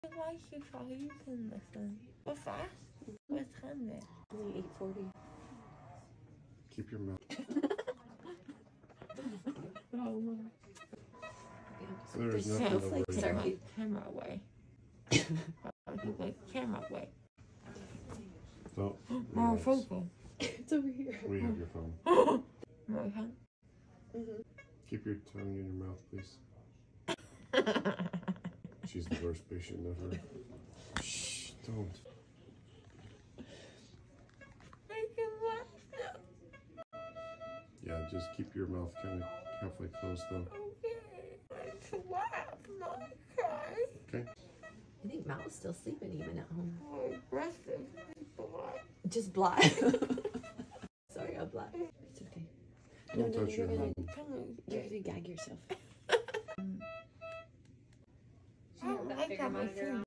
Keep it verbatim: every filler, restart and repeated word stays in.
Why should you can listen? What fast? What time is it? Only eight forty. Keep your mouth. Oh, There is This nothing to sounds worry like about. sorry. camera away. Keep the camera away. Don't. More relax. focal. It's over here. We have your phone. More hand. Mm-hmm. Keep your tongue in your mouth, please. She's the worst patient ever. Shh, don't. I can laugh now. Yeah, just keep your mouth kind of halfway closed, though. Okay. I can laugh, not cry. Okay? I think Matt was still sleeping even at home. My breath is black. Just black. Sorry, I'm black. It's okay. Don't no, no, touch you're your gonna, hand. you're gonna gag yourself. I don't like that machine.